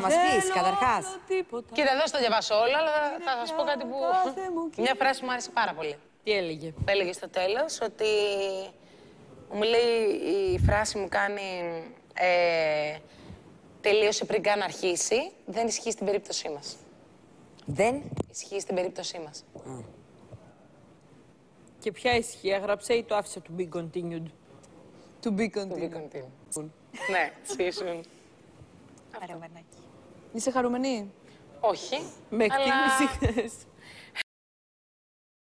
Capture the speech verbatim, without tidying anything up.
μας πεις, καταρχάς. Κοίτα, δεν θα το διαβάσω όλα, αλλά θα σας πω κάτι που... Μια φράση που μου άρεσε πάρα πολύ. Τι έλεγε? Έλεγε στο τέλος ότι... Μου λέει η φράση μου κάνει... Ε, τελείωσε πριν καν αρχίσει, δεν ισχύει στην περίπτωσή μας. Δεν? Ισχύει στην περίπτωσή μας. Mm. Και ποια ισχύει, έγραψε ή το άφησε to be continued? To be To be continued. continued. Ναι, σύσουν. Είσαι χαρούμενη? Όχι. Με αλλά... εκτίμηση.